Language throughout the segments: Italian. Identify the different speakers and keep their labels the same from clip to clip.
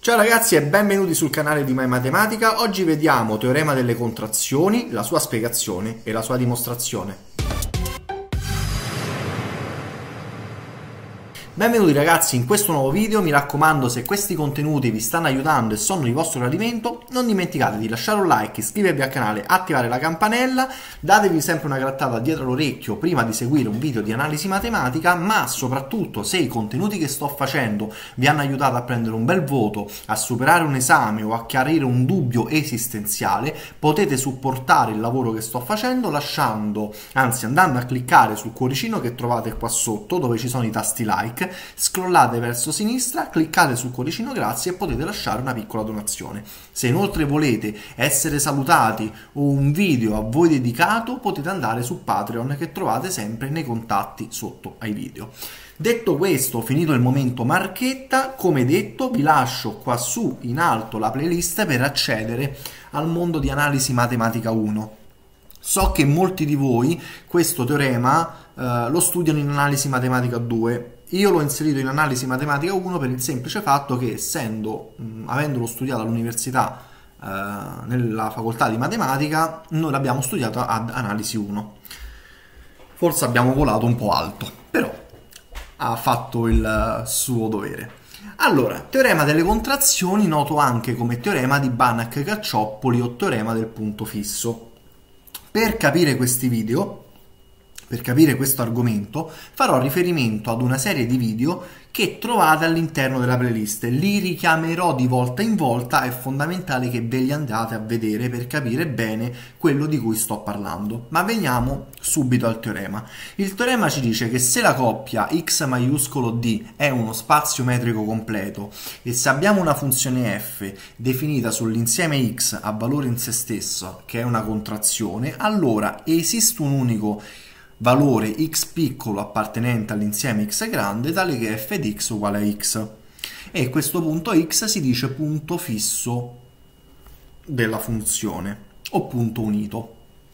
Speaker 1: Ciao ragazzi e benvenuti sul canale di MyMatematica. Oggi vediamo teorema delle contrazioni, la sua spiegazione e la sua dimostrazione. Benvenuti ragazzi in questo nuovo video. Mi raccomando, se questi contenuti vi stanno aiutando e sono di vostro gradimento, non dimenticate di lasciare un like, iscrivervi al canale, attivare la campanella, datevi sempre una grattata dietro l'orecchio prima di seguire un video di analisi matematica, ma soprattutto se i contenuti che sto facendo vi hanno aiutato a prendere un bel voto, a superare un esame o a chiarire un dubbio esistenziale, potete supportare il lavoro che sto facendo andando a cliccare sul cuoricino che trovate qua sotto dove ci sono i tasti like. Scrollate verso sinistra, cliccate sul cuoricino grazie e potete lasciare una piccola donazione. Se inoltre volete essere salutati o un video a voi dedicato, potete andare su Patreon che trovate sempre nei contatti sotto ai video. Detto questo, finito il momento marchetta, come detto vi lascio qua su in alto la playlist per accedere al mondo di analisi matematica 1. So che molti di voi questo teorema lo studiano in analisi matematica 2. Io l'ho inserito in analisi matematica 1 per il semplice fatto che, avendolo studiato all'università nella facoltà di matematica, noi l'abbiamo studiato ad analisi 1. Forse abbiamo volato un po' alto, però ha fatto il suo dovere. Allora, teorema delle contrazioni, noto anche come teorema di Banach-Cacciopoli o teorema del punto fisso. Per capire questi video, per capire questo argomento, farò riferimento ad una serie di video che trovate all'interno della playlist. Li richiamerò di volta in volta, è fondamentale che ve li andate a vedere per capire bene quello di cui sto parlando. Ma veniamo subito al teorema. Il teorema ci dice che se la coppia x maiuscolo d è uno spazio metrico completo e se abbiamo una funzione f definita sull'insieme x a valore in se stesso, che è una contrazione, allora esiste un unico valore x piccolo appartenente all'insieme x grande tale che f di x uguale a x, e questo punto x si dice punto fisso della funzione o punto unito.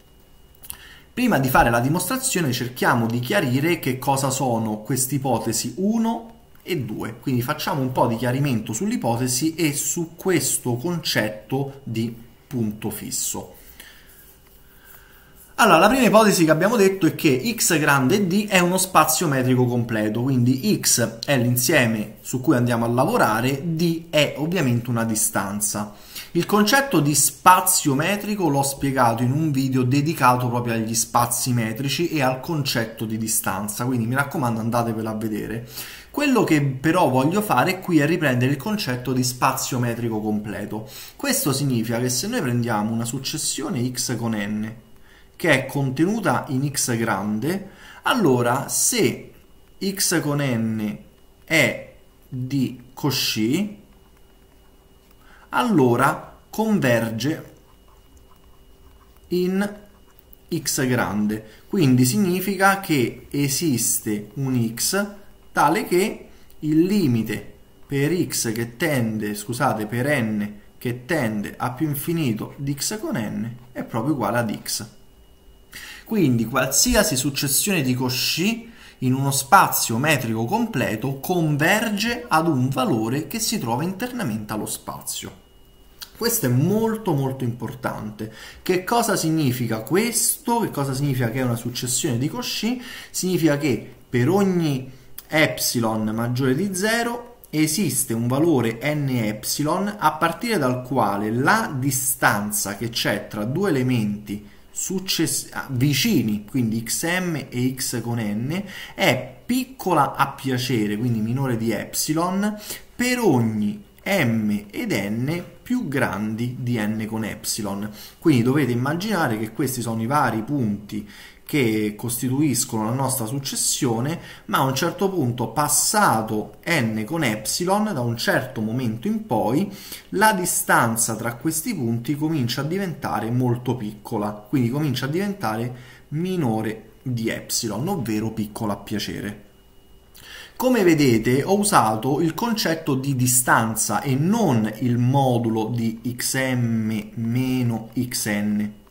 Speaker 1: Prima di fare la dimostrazione cerchiamo di chiarire che cosa sono queste ipotesi 1 e 2, quindi facciamo un po' di chiarimento sull'ipotesi e su questo concetto di punto fisso. Allora, la prima ipotesi che abbiamo detto è che x grande d è uno spazio metrico completo, quindi x è l'insieme su cui andiamo a lavorare, d è ovviamente una distanza. Il concetto di spazio metrico l'ho spiegato in un video dedicato proprio agli spazi metrici e al concetto di distanza, quindi mi raccomando andatevelo a vedere. Quello che però voglio fare qui è riprendere il concetto di spazio metrico completo. Questo significa che se noi prendiamo una successione x con n che è contenuta in x grande, allora se x con n è di Cauchy, allora converge in x grande, quindi significa che esiste un x tale che il limite per x che tende, scusate, per n che tende a più infinito di x con n è proprio uguale ad x. Quindi qualsiasi successione di Cauchy in uno spazio metrico completo converge ad un valore che si trova internamente allo spazio. Questo è molto molto importante. Che cosa significa questo? Che cosa significa che è una successione di Cauchy? Significa che per ogni epsilon maggiore di 0 esiste un valore n epsilon a partire dal quale la distanza che c'è tra due elementi vicini, quindi xm e x con n, è piccola a piacere, quindi minore di epsilon, per ogni m ed n più grandi di n con epsilon. Quindi dovete immaginare che questi sono i vari punti che costituiscono la nostra successione, ma a un certo punto, passato n con epsilon, da un certo momento in poi la distanza tra questi punti comincia a diventare molto piccola, quindi comincia a diventare minore di epsilon, ovvero piccola a piacere. Come vedete ho usato il concetto di distanza e non il modulo di xm meno xn.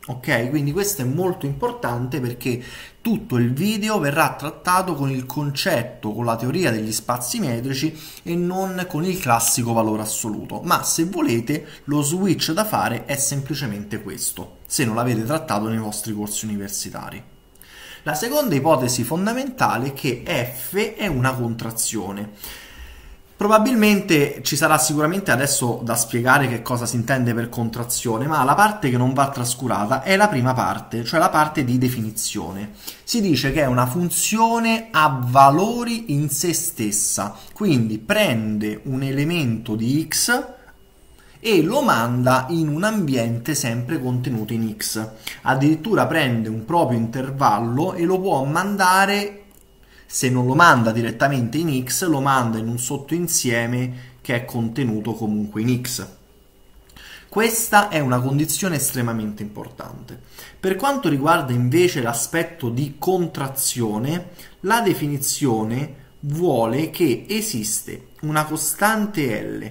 Speaker 1: Ok, quindi questo è molto importante perché tutto il video verrà trattato con il concetto, con la teoria degli spazi metrici e non con il classico valore assoluto. Ma se volete, lo switch da fare è semplicemente questo, se non l'avete trattato nei vostri corsi universitari. La seconda ipotesi fondamentale è che f è una contrazione. Probabilmente ci sarà sicuramente adesso da spiegare che cosa si intende per contrazione, ma la parte che non va trascurata è la prima parte, cioè la parte di definizione. Si dice che è una funzione a valori in se stessa, quindi prende un elemento di x e lo manda in un ambiente sempre contenuto in x. Addirittura prende un proprio intervallo e lo può mandare. Se non lo manda direttamente in x, lo manda in un sottoinsieme che è contenuto comunque in x. Questa è una condizione estremamente importante. Per quanto riguarda invece l'aspetto di contrazione, la definizione vuole che esiste una costante L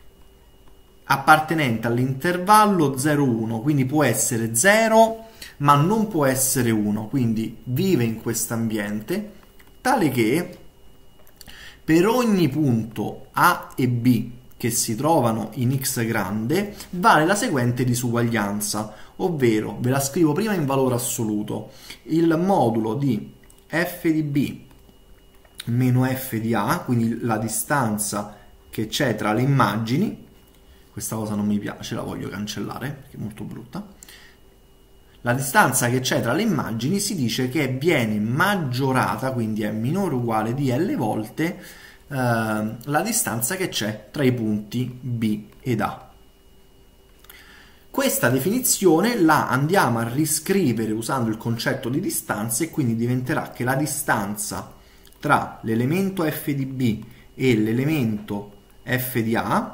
Speaker 1: appartenente all'intervallo 0,1, quindi può essere 0 ma non può essere 1, quindi vive in questo ambiente tale che per ogni punto A e B che si trovano in x grande vale la seguente disuguaglianza, ovvero, ve la scrivo prima in valore assoluto, il modulo di f di B meno f di A, quindi la distanza che c'è tra le immagini. Questa cosa non mi piace, la voglio cancellare perché è molto brutta. La distanza che c'è tra le immagini si dice che viene maggiorata, quindi è minore o uguale di L volte la distanza che c'è tra i punti B ed A. Questa definizione la andiamo a riscrivere usando il concetto di distanza e quindi diventerà che la distanza tra l'elemento f di B e l'elemento f di A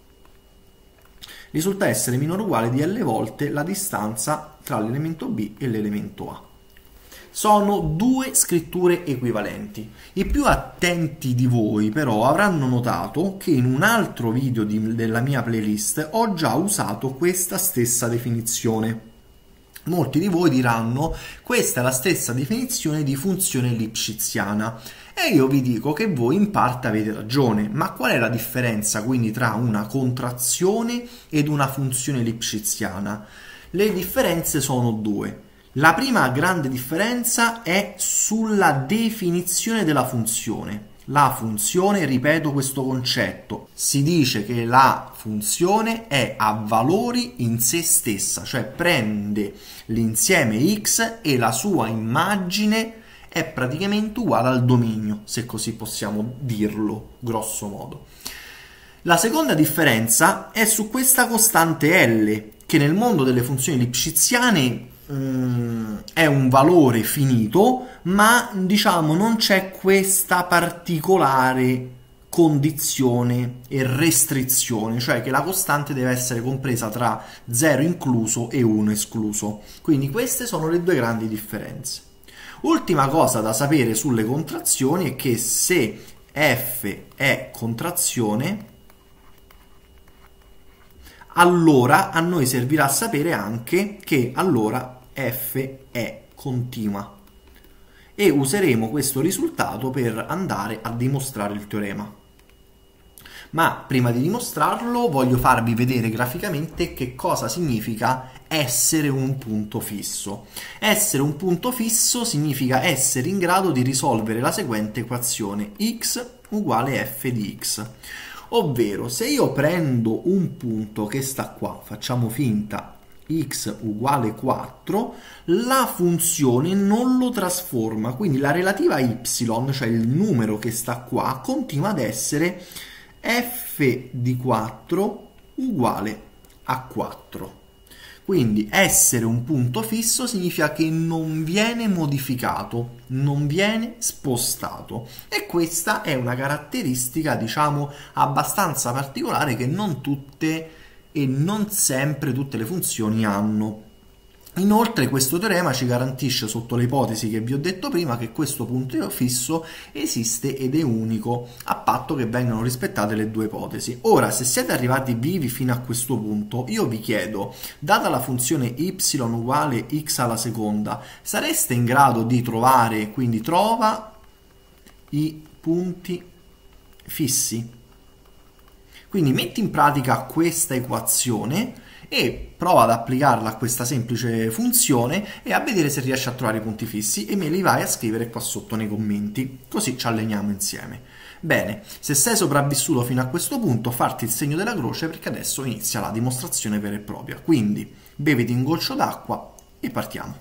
Speaker 1: risulta essere minore o uguale di L volte la distanza tra l'elemento B e l'elemento A. Sono due scritture equivalenti. I più attenti di voi però avranno notato che in un altro video della mia playlist ho già usato questa stessa definizione. Molti di voi diranno: questa è la stessa definizione di funzione lipschitziana. E io vi dico che voi in parte avete ragione, ma qual è la differenza quindi tra una contrazione ed una funzione lipschitziana? Le differenze sono due. La prima grande differenza è sulla definizione della funzione. La funzione, ripeto questo concetto, si dice che la funzione è a valori in se stessa, cioè prende l'insieme x e la sua immagine è praticamente uguale al dominio, se così possiamo dirlo, grosso modo. La seconda differenza è su questa costante L, che nel mondo delle funzioni lipschitziane è un valore finito, ma diciamo non c'è questa particolare condizione e restrizione, cioè che la costante deve essere compresa tra 0 incluso e 1 escluso. Quindi queste sono le due grandi differenze. Ultima cosa da sapere sulle contrazioni è che se f è contrazione, allora a noi servirà sapere anche che allora f è continua e useremo questo risultato per andare a dimostrare il teorema. Ma prima di dimostrarlo voglio farvi vedere graficamente che cosa significa essere un punto fisso. Essere un punto fisso significa essere in grado di risolvere la seguente equazione: x uguale f di x. Ovvero, se io prendo un punto che sta qua, facciamo finta x uguale 4, la funzione non lo trasforma, quindi la relativa y, cioè il numero che sta qua, continua ad essere f di 4 uguale a 4. Quindi essere un punto fisso significa che non viene modificato, non viene spostato. E questa è una caratteristica, diciamo, abbastanza particolare che non tutte e non sempre tutte le funzioni hanno. Inoltre questo teorema ci garantisce, sotto le ipotesi che vi ho detto prima, che questo punto fisso esiste ed è unico, a patto che vengano rispettate le due ipotesi. Ora, se siete arrivati vivi fino a questo punto, io vi chiedo, data la funzione y uguale x alla seconda, sareste in grado di trovare, quindi trova i punti fissi? Quindi metti in pratica questa equazione e prova ad applicarla a questa semplice funzione e a vedere se riesci a trovare i punti fissi, e me li vai a scrivere qua sotto nei commenti, così ci alleniamo insieme. Bene, se sei sopravvissuto fino a questo punto, farti il segno della croce, perché adesso inizia la dimostrazione vera e propria. Quindi beviti un goccio d'acqua e partiamo.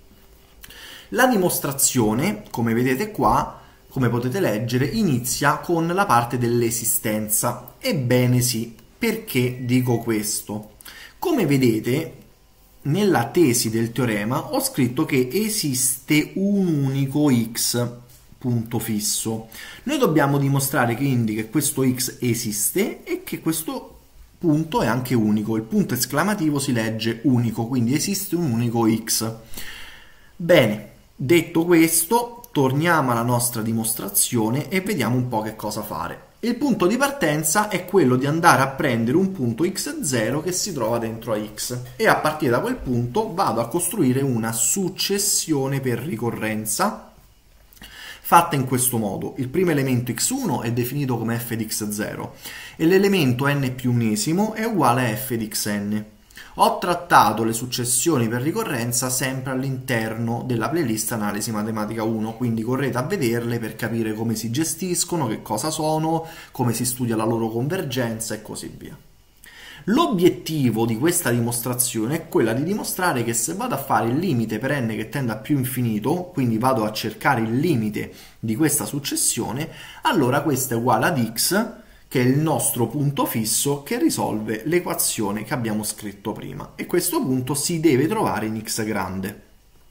Speaker 1: La dimostrazione, come vedete qua, come potete leggere, inizia con la parte dell'esistenza. Ebbene sì, perché dico questo? Come vedete, nella tesi del teorema ho scritto che esiste un unico x, punto fisso. Noi dobbiamo dimostrare quindi che questo x esiste e che questo punto è anche unico. Il punto esclamativo si legge unico, quindi esiste un unico x. Bene, detto questo, torniamo alla nostra dimostrazione e vediamo un po' che cosa fare. Il punto di partenza è quello di andare a prendere un punto x0 che si trova dentro a x, e a partire da quel punto vado a costruire una successione per ricorrenza fatta in questo modo. Il primo elemento x1 è definito come f di x0 e l'elemento n più unesimo è uguale a f di xn. Ho trattato le successioni per ricorrenza sempre all'interno della playlist Analisi Matematica 1, quindi correte a vederle per capire come si gestiscono, che cosa sono, come si studia la loro convergenza e così via. L'obiettivo di questa dimostrazione è quella di dimostrare che se vado a fare il limite per n che tende a più infinito, quindi vado a cercare il limite di questa successione, allora questo è uguale ad x, che è il nostro punto fisso che risolve l'equazione che abbiamo scritto prima, e questo punto si deve trovare in x grande.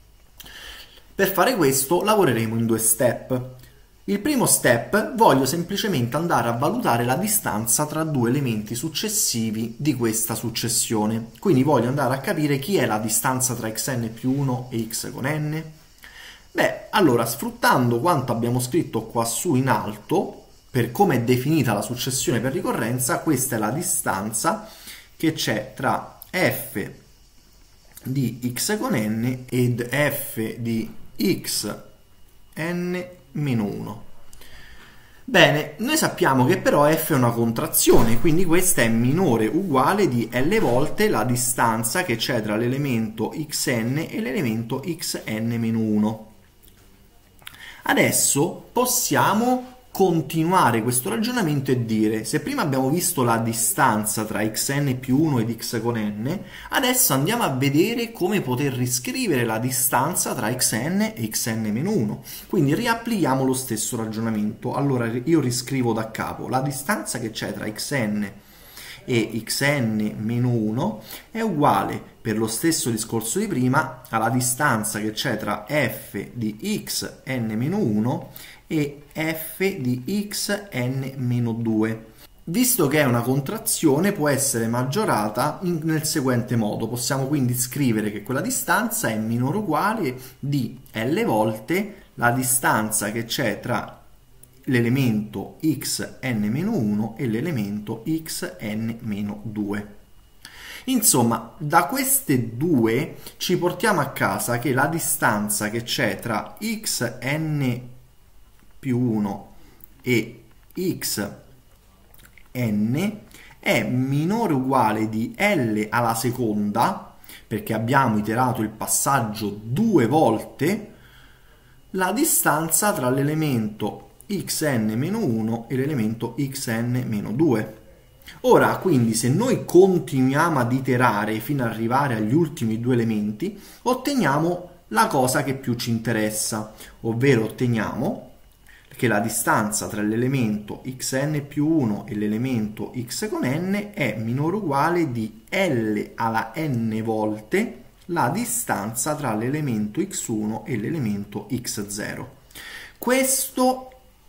Speaker 1: Per fare questo lavoreremo in due step. Il primo step voglio semplicemente andare a valutare la distanza tra due elementi successivi di questa successione, quindi voglio andare a capire chi è la distanza tra xn più 1 e x con n. Beh, allora, sfruttando quanto abbiamo scritto qua su in alto, per come è definita la successione per ricorrenza, questa è la distanza che c'è tra f di x con n ed f di x n meno 1. Bene, noi sappiamo che però f è una contrazione, quindi questa è minore o uguale di L volte la distanza che c'è tra l'elemento xn e l'elemento xn meno 1. Adesso possiamo continuare questo ragionamento e dire, se prima abbiamo visto la distanza tra xn più 1 ed x con n, adesso andiamo a vedere come poter riscrivere la distanza tra xn e xn meno 1. Quindi riapplichiamo lo stesso ragionamento. Allora io riscrivo da capo: la distanza che c'è tra xn e xn meno 1 è uguale, per lo stesso discorso di prima, alla distanza che c'è tra f di xn meno 1 e f di xn meno 2. Visto che è una contrazione, può essere maggiorata nel seguente modo. Possiamo quindi scrivere che quella distanza è minore o uguale di L volte la distanza che c'è tra l'elemento xn-1 e l'elemento xn-2. Insomma, da queste due ci portiamo a casa che la distanza che c'è tra xn più 1 e xn è minore o uguale di L alla seconda, perché abbiamo iterato il passaggio due volte, la distanza tra l'elemento xn-1 e l'elemento xn-2. Ora, quindi, se noi continuiamo ad iterare fino ad arrivare agli ultimi due elementi, otteniamo la cosa che più ci interessa, ovvero otteniamo che la distanza tra l'elemento xn più 1 e l'elemento x con n è minore o uguale di L alla n volte la distanza tra l'elemento x1 e l'elemento x0. Questo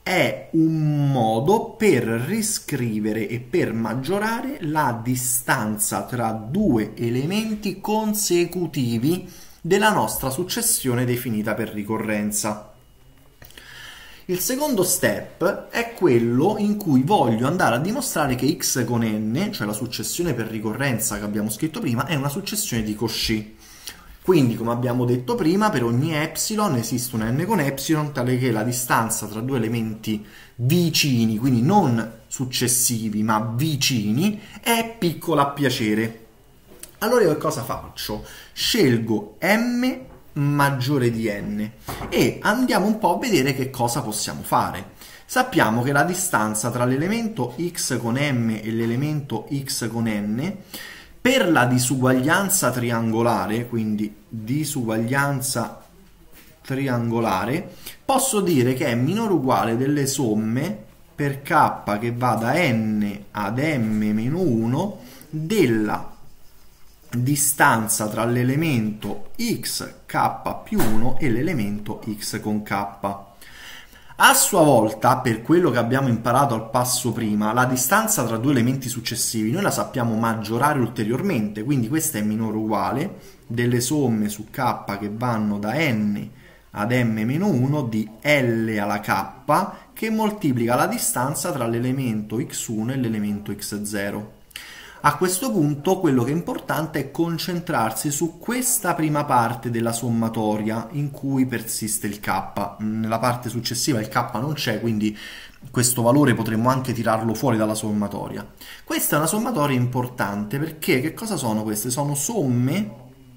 Speaker 1: è un modo per riscrivere e per maggiorare la distanza tra due elementi consecutivi della nostra successione definita per ricorrenza. Il secondo step è quello in cui voglio andare a dimostrare che x con n, cioè la successione per ricorrenza che abbiamo scritto prima, è una successione di Cauchy. Quindi, come abbiamo detto prima, per ogni epsilon esiste una n con epsilon tale che la distanza tra due elementi vicini, quindi non successivi ma vicini, è piccola a piacere. Allora io che cosa faccio? Scelgo m maggiore di n e andiamo un po' a vedere che cosa possiamo fare. Sappiamo che la distanza tra l'elemento x con m e l'elemento x con n, per la disuguaglianza triangolare, quindi disuguaglianza triangolare, posso dire che è minore o uguale delle somme per k che va da n ad m-1 della distanza tra l'elemento x k più 1 e l'elemento x con k. A sua volta, per quello che abbiamo imparato al passo prima, la distanza tra due elementi successivi noi la sappiamo maggiorare ulteriormente, quindi questa è minore o uguale delle somme su k che vanno da n ad m-1 di L alla k che moltiplica la distanza tra l'elemento x1 e l'elemento x0. A questo punto quello che è importante è concentrarsi su questa prima parte della sommatoria in cui persiste il k. Nella parte successiva il k non c'è, quindi questo valore potremmo anche tirarlo fuori dalla sommatoria. Questa è una sommatoria importante perché che cosa sono queste? Sono somme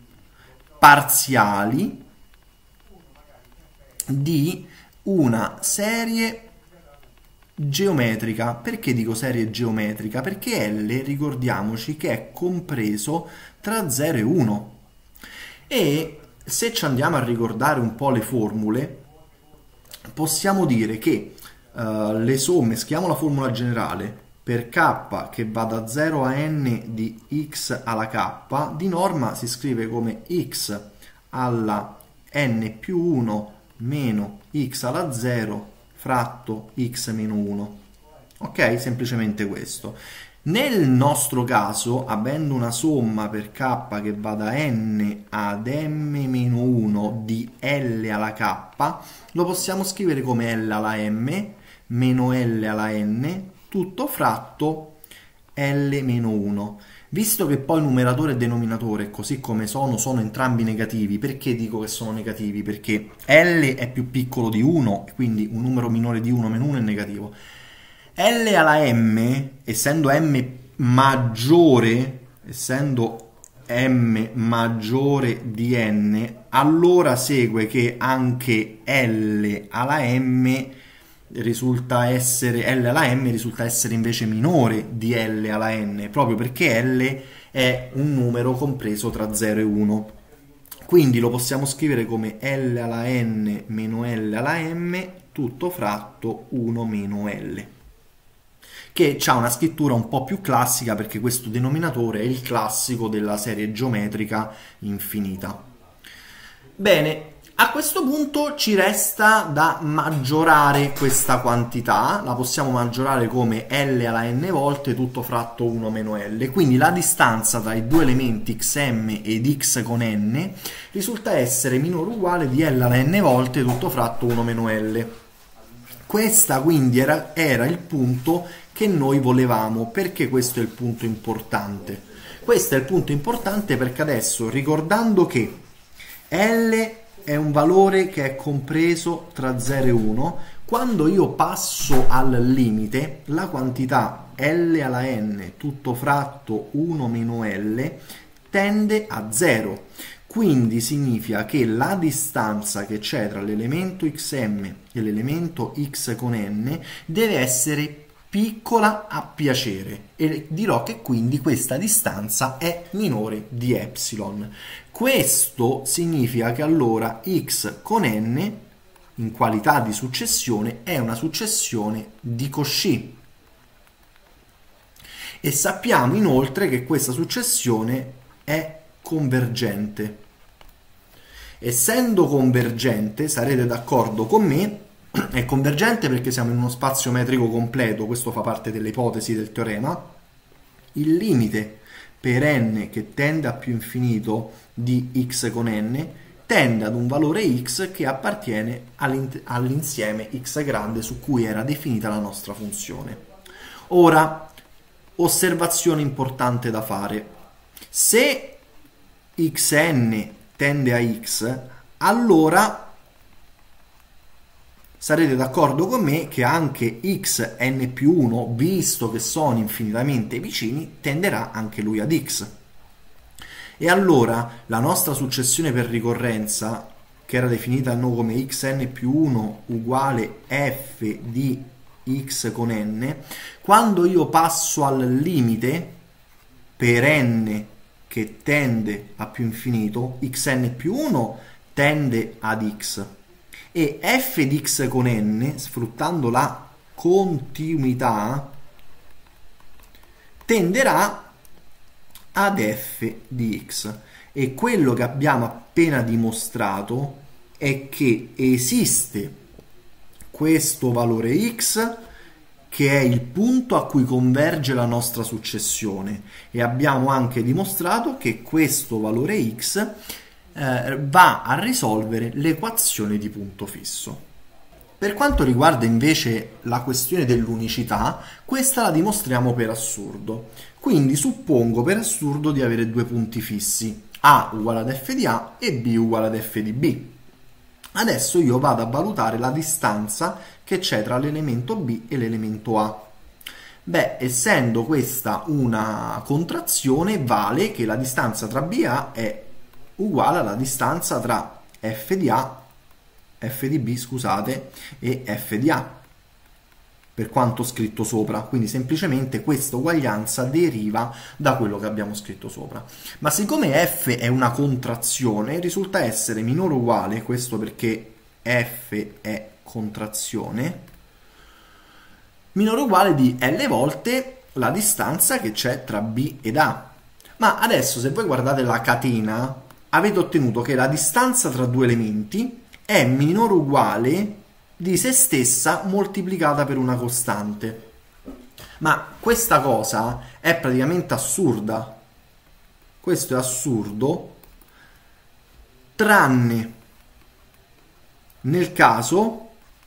Speaker 1: parziali di una serie geometrica. Perché dico serie geometrica? Perché L, ricordiamoci che è compreso tra 0 e 1 e se ci andiamo a ricordare un po' le formule possiamo dire che le somme, scriviamo la formula generale per k che va da 0 a n di x alla k, di norma si scrive come x alla n più 1 meno x alla 0 fratto x meno 1. Ok? Semplicemente questo. Nel nostro caso, avendo una somma per k che va da n ad m-1 di L alla k, lo possiamo scrivere come L alla m meno L alla n, tutto fratto L meno 1. Visto che poi numeratore e denominatore, così come sono entrambi negativi, perché dico che sono negativi? Perché L è più piccolo di 1, quindi un numero minore di 1 meno 1 è negativo. L alla m, essendo m maggiore di n, allora segue che anche L alla m risulta essere invece minore di L alla n, proprio perché L è un numero compreso tra 0 e 1. Quindi lo possiamo scrivere come L alla n meno L alla m tutto fratto 1 meno L, che ha una scrittura un po' più classica perché questo denominatore è il classico della serie geometrica infinita. Bene, a questo punto ci resta da maggiorare questa quantità, la possiamo maggiorare come L alla n volte tutto fratto 1 meno L, quindi la distanza tra i due elementi xm ed x con n risulta essere minore o uguale di L alla n volte tutto fratto 1 meno L. Questa quindi era il punto che noi volevamo. Perché questo è il punto importante? Questo è il punto importante perché adesso, ricordando che L è un valore che è compreso tra 0 e 1, quando io passo al limite, la quantità L alla n tutto fratto 1 meno L tende a 0. Quindi significa che la distanza che c'è tra l'elemento xm e l'elemento x con n deve essere piccola a piacere e dirò che quindi questa distanza è minore di epsilon. Questo significa che allora x con n in qualità di successione è una successione di Cauchy e sappiamo inoltre che questa successione è convergente. Essendo convergente, sarete d'accordo con me è convergente perché siamo in uno spazio metrico completo, questo fa parte delle ipotesi del teorema. Il limite per n che tende a più infinito di x con n tende ad un valore x che appartiene all'insieme x grande su cui era definita la nostra funzione. Ora, osservazione importante da fare. Se xn tende a x, allora sarete d'accordo con me che anche xn più 1, visto che sono infinitamente vicini, tenderà anche lui ad x. E allora la nostra successione per ricorrenza, che era definita no come xn più 1 uguale f di x con n, quando io passo al limite per n che tende a più infinito, xn più 1 tende ad x e f di x con n, sfruttando la continuità, tenderà ad f di x. E quello che abbiamo appena dimostrato è che esiste questo valore x che è il punto a cui converge la nostra successione, e abbiamo anche dimostrato che questo valore x va a risolvere l'equazione di punto fisso. Per quanto riguarda invece la questione dell'unicità, questa la dimostriamo per assurdo. Quindi suppongo per assurdo di avere due punti fissi, a uguale ad f di a e b uguale ad f di b. Adesso io vado a valutare la distanza che c'è tra l'elemento b e l'elemento a. Beh, essendo questa una contrazione, vale che la distanza tra b e a è uguale alla distanza tra f di a, f di b, scusate, e f di a, per quanto scritto sopra. Quindi semplicemente questa uguaglianza deriva da quello che abbiamo scritto sopra. Ma siccome f è una contrazione, risulta essere minore o uguale, questo perché f è contrazione, minore o uguale di L volte la distanza che c'è tra b ed a. Ma adesso, se voi guardate la catena, avete ottenuto che la distanza tra due elementi è minore o uguale di se stessa moltiplicata per una costante. Ma questa cosa è praticamente assurda. Questo è assurdo, tranne nel caso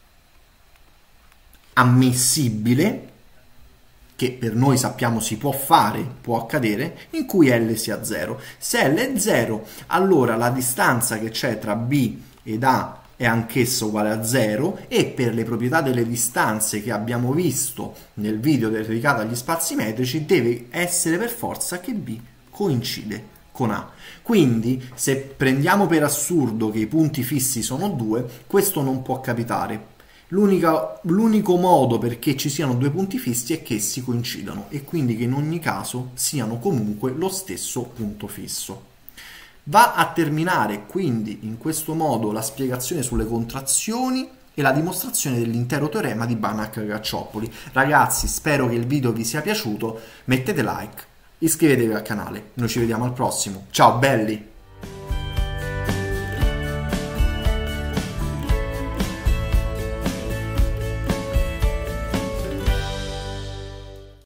Speaker 1: ammissibile, che per noi sappiamo si può fare, può accadere, in cui L sia 0. Se L è 0, allora la distanza che c'è tra B ed A è anch'essa uguale a 0, e per le proprietà delle distanze che abbiamo visto nel video dedicato agli spazi metrici deve essere per forza che B coincide con A. Quindi se prendiamo per assurdo che i punti fissi sono 2, questo non può capitare. L'unico modo perché ci siano due punti fissi è che essi coincidano, e quindi che in ogni caso siano comunque lo stesso punto fisso. Va a terminare quindi in questo modo la spiegazione sulle contrazioni e la dimostrazione dell'intero teorema di Banach-Cacciopoli. Ragazzi, spero che il video vi sia piaciuto, mettete like, iscrivetevi al canale, noi ci vediamo al prossimo, ciao belli!